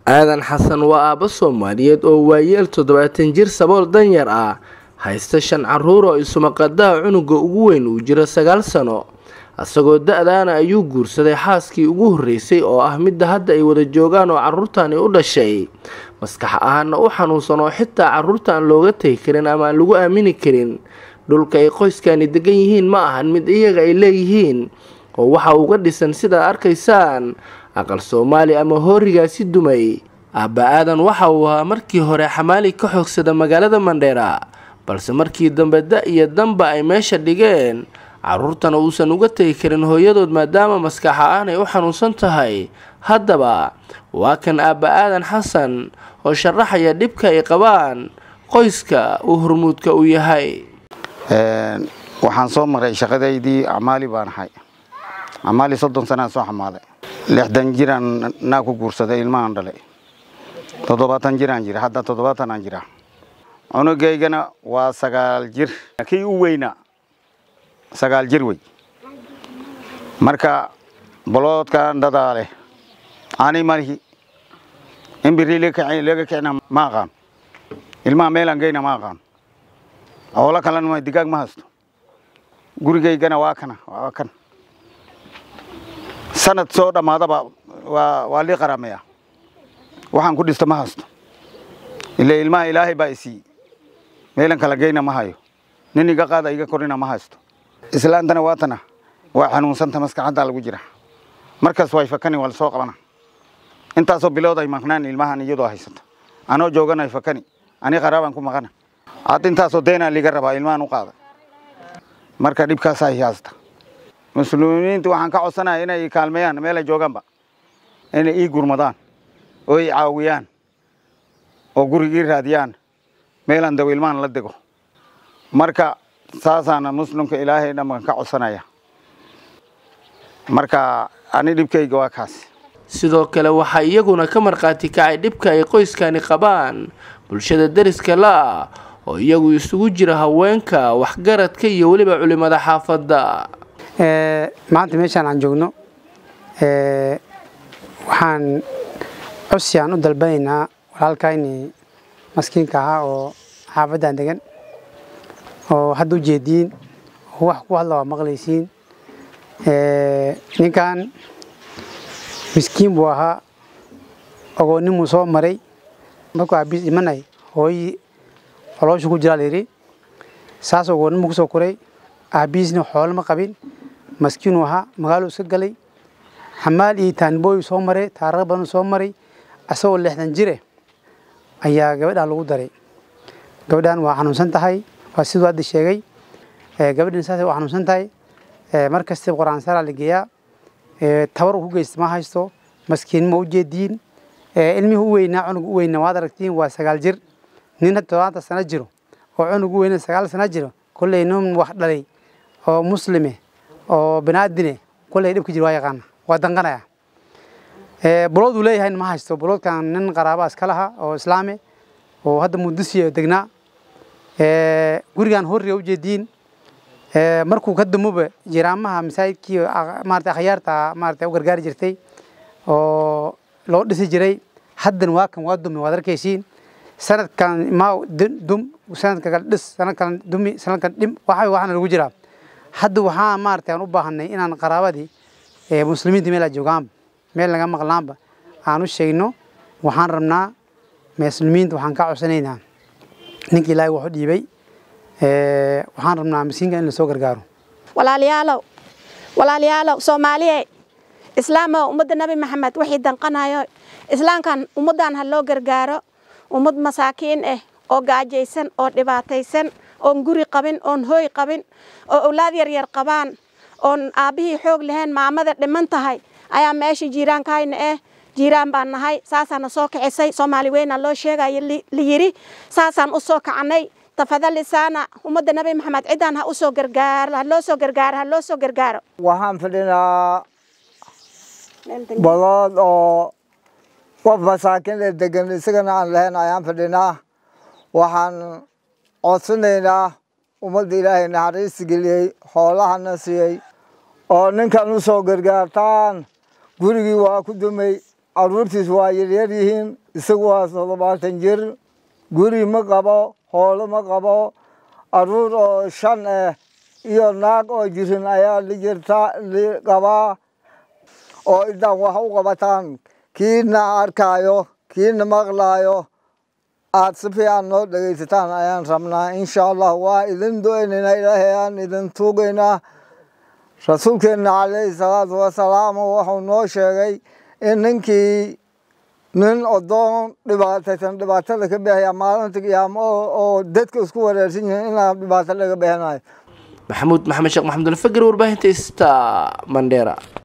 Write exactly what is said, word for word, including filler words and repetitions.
aadan xasan waa aabbo Soomaaliyeed oo waayeel toddobaatan jir sabool danyar ah haysta shan caruur oo isumaqadaa cunuga ugu weyn uu jiro sagaal sano asagoo da'daana ayuu guursaday xaaskii ugu horeysay oo ah midda hadda ay wada joogaan oo caruurtani u dhashay maskax ahaana u xanuunsan oo xitaa caruurta aan looga tagi karin ama aan lagu aamini karin dhulka ay qoyskani degan yihiin ma ahan mid iyaga ay leeyihiin oo waxa uga dhisan sida arkaysaan aqal Soomaali ama hoorigaasi dumay. Aabba Aadan waxa uu ahaa markii hore xamaali ka xoogsada magaalada Mandheera balse markii dambe da iyo damba ay meesha dhigeen caruurtana uusan uga tagi karin hooyadood maadaama maskax ahaan ay u xanuunsan tahay. Haddaba waa kan Aabba Aadan Xasan oo sharaxaya dhibka ay qabaan qoyska uu hormuudka u yahay. een waxaan soo maray shaqadeydii Amaali baan ahay. Amaali soddon sano soo xamaaday. lixdan jiraan naa ku guursaday ilmahan dhalay. toddobaatan jiraan jira hadda toddobaatan aan jira. Cunugaygana waa sagaal jir. Kii u weyna sagaal jir wey. Marka boloodkan dadaale ani marhi in birili ka laga kicina ma aqaan. Ilmaha meelan geyna ma aqaan. awla kalan ma digaag ma hasto. Gurigaygana waa kana waa kan. sanad soo dhamaadaba waa waa li qaramaya waxaan ku dhisto ma hasto ilaa ilmaha Ilaahay baa isi meelan kala geyna ma hayo nin iga qaada iga korina ma hasto islaantana waatana waa xanuunsanta maskaxda lagu jira markaas way fakani wal soo qabana inta soo bilowd ay maqnaan ilmahan iyadoo haysata anoo jooganay fakani ani qaraaban ku maqana aad inta soo deena liga raba ilmahan u qaada marka dhibkaas ay haasta مسلمين waxaan ka codsanahay inay kaalmeeyaan meel ay jooganba inay ii gurmadaan oo ay caawiyaan oo gurigii raadiyaan meelan dawilmaan la dego marka saasana muslimka Ilaahay dhamaan ka codsanaya marka ani dhibkayga waa kaas sidoo kale waxa iyaguna ka marqaati kacay dhibka ay qoyskani qabaan bulshada dariska la oo iyagu isugu jira haweenka waxgaradka iyo waliba culimada xaafadda. ee maanta meeshan aan joogno ee waxaan cusyan u dalbanaynaa walaalkayni maskiinka ah oo xaafadda degan oo hadda u jeedin wax ku hadla waa maqlaysiin ee ninkan miskiin buu ahaa ogoonimu soo maray markuu aabis imanay hooyi caloosha ku jira leeri saas ogoonimu ku soo koray aabisna xoolo ma qabin maskiin waha magaalo iska galay xamaal iyo taanbooy soo maray taariikh badan soo maray asagoo lixdan jir ayaa gabadha lagu daray gabadhan waa xanuunsan tahay waa sidoo aad sheegay ee gabadhan saas waa xanuunsan tahay ee markasta quraan sara la geeyaa ee tabar ku geeysto ma haysto maskiin ma u jeedin ee ilmihi u weynaa cunug u weynaa waad aragtiin waa sagaal jir nin todobaatan sano jiro oo cunug u weynaa sagaal sano jiro kulay noom wax dhalay oo muslime oo banaadine kulay dhibka jir waa yaqaan waa danqanaya ee buloodu leeyahay ma haysto buloodkan nin qaraaba iska laha oo islaami oo hadda mudisiyo degnaa ee gurigan horriya u jeedin ee markuu ka damuba jiraamaha masaajidkii maartay khiyaarta maartay u gargaar jirtay oo loo dhisi jiray haddan waa kan waa dumi waad arkaysiin sanadkan ma dum sanadka kala dhis sanadkan dumi sanadkan dim waxa waxana lagu jira hadda waxa maartay aan u baahanay inaan qaraabadii ee muslimiinta meel joogaan meel laga maqlaanba aan u sheegno waxaan rabnaa muslimiinta waxaan ka codsanaynaa ninkii Ilaahay wuxuu dhiibay ee waxaan rabnaa miskiinka in la soo gargaaro walaalayaalow walaalayaalow Soomaaliye islaamka ummadda nabi maxamed wixii danqanayo islaamkan ummadan ha loo gargaaro ummad masaakiin ah oo gaajaysan oo dhibaataysan oo guri qabin oo hooy qabin oo awlaad yar yar qabaan oo aabihii xoog lahayn maamada dhiman tahay ayaa meeshii jiiraankayna ah jiiraan baan nahay saasana soo kicisay Soomaali weyna loo sheegay li yiri saasan u soo kacanay tafadal lisaana ummadda nabi maxamed ciidan ha u soo gargaar ha loo soo gargaar ha loo soo gargaaro waxaan fadhinaa balood oo qof masaakiin ee degan isagana aan lahayn ayaan fadhinaa waxaan codsanaynaa ummadda Ilaahay naxariis geliyay xoolahana siiyay oo ninkan u soo gargaartaan gurigii waa ku dumay caruurtiis waa yaryar yihiin isagu waa toddobaatan jir guri ma qabo hoolo ma qabo caruur oo shan ah iyo naag oo jirin ayaa la jirta qabaa oo idan wax u qabataan kiina arkaayo kiina maqlaayo aad si fiican noo dhegaysataan ayaan rabnaa insha allah waa idin doonayna ilaahay aan idin tuugaynaa rasuulkeena calayhi salaatu wasalaam wuxuu noo sheegay in ninkii nin odoon dhibaataysan dhibaatada ka bixaya maalinta qiyaamo oo dadka isku wareersan yihiin inaan dhibaato laga bixinayo maxamuud maxamed sheekh maxamed alfagir warbaahinta ista Mandera.